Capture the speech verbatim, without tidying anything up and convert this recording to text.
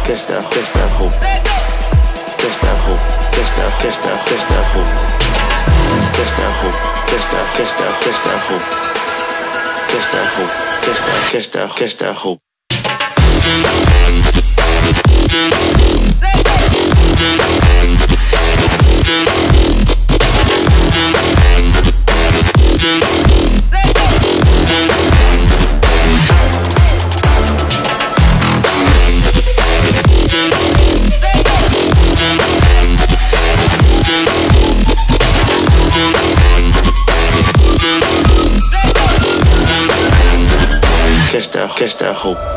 catch that, catch that hope. Catch that hope, catch that, catch that, catch that hope. Catch that hope, catch that, catch that, catch that hope. Catch that hope, catch that, catch that, catch that hope. Catch that, catch that hope.